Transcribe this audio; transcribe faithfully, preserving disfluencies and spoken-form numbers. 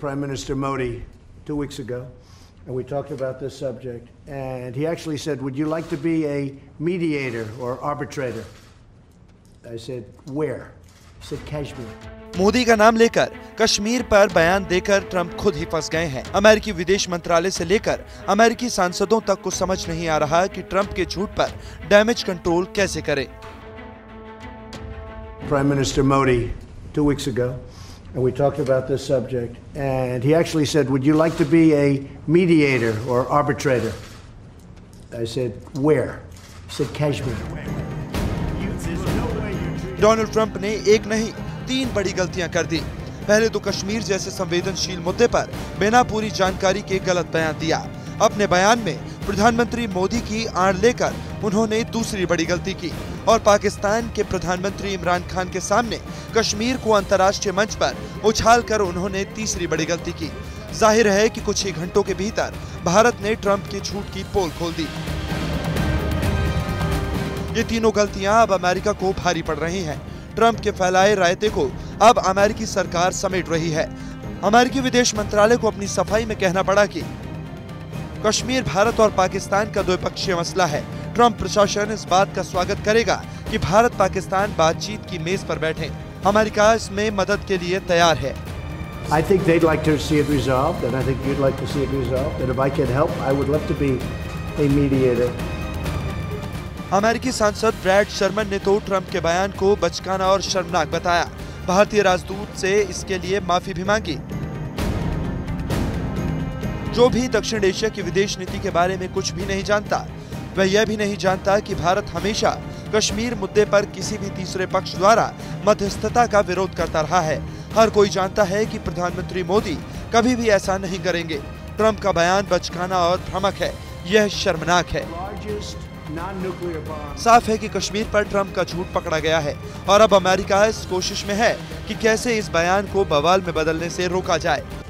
Prime Minister Modi two weeks ago, and we talked about this subject, and he actually said, would you like to be a mediator or arbitrator? I said, where? He said, Kashmir. Modi का नाम लेकर कश्मीर पर बयान देकर Trump खुद ही फंस गए हैं। अमेरिकी विदेश मंत्रालय से लेकर अमेरिकी सांसदों तक को समझ नहीं आ रहा कि ट्रंप के झूठ पर डैमेज कंट्रोल कैसे करें। Prime Minister Modi two weeks ago, and we talked about this subject, and he actually said, would you like to be a mediator or arbitrator? I said, where? He said, Kashmir. Donald Trump ने एक नहीं तीन बड़ी गलतियां कर दी। पहले तो कश्मीर जैसे संवेदनशील मुद्दे पर बिना पूरी जानकारी के गलत बयान दिया। अपने बयान में प्रधानमंत्री मोदी की आड़ लेकर उन्होंने दूसरी बड़ी गलती की और पाकिस्तान के प्रधानमंत्री इमरान खान के सामने कश्मीर को अंतर्राष्ट्रीय मंच पर उछालकर उन्होंने तीसरी बड़ी गलती की। जाहिर है कि कुछ ही घंटों के भीतर भारत ने ट्रंप के झूठ की पोल खोल दी। ये तीनों गलतियां अब अमेरिका को भारी पड़ रही हैं। ट्रंप के फैलाए रायते को अब अमेरिकी सरकार समेट रही है। अमेरिकी विदेश मंत्रालय को अपनी सफाई में कहना पड़ा कि कश्मीर भारत और पाकिस्तान का द्विपक्षीय मसला है। ट्रंप प्रशासन इस बात का स्वागत करेगा कि भारत पाकिस्तान बातचीत की मेज पर बैठे। अमेरिका इसमें मदद के लिए तैयार है। I think they'd like to see it resolved, and I think you'd like to see it resolved. And if I can help, I would love to be a mediator. अमेरिकी सांसद ब्रैड शर्मन ने तो ट्रंप के बयान को बचकाना और शर्मनाक बताया। भारतीय राजदूत से इसके लिए माफी भी मांगी। जो भी दक्षिण एशिया की विदेश नीति के बारे में कुछ भी नहीं जानता, वह यह भी नहीं जानता कि भारत हमेशा कश्मीर मुद्दे पर किसी भी तीसरे पक्ष द्वारा मध्यस्थता का विरोध करता रहा है। हर कोई जानता है कि प्रधानमंत्री मोदी कभी भी ऐसा नहीं करेंगे। ट्रंप का बयान बचकाना और भ्रामक है, यह शर्मनाक है। साफ है कि कश्मीर पर ट्रंप का झूठ पकड़ा गया है और अब अमेरिका इस कोशिश में है कि कैसे इस बयान को बवाल में बदलने से रोका जाए।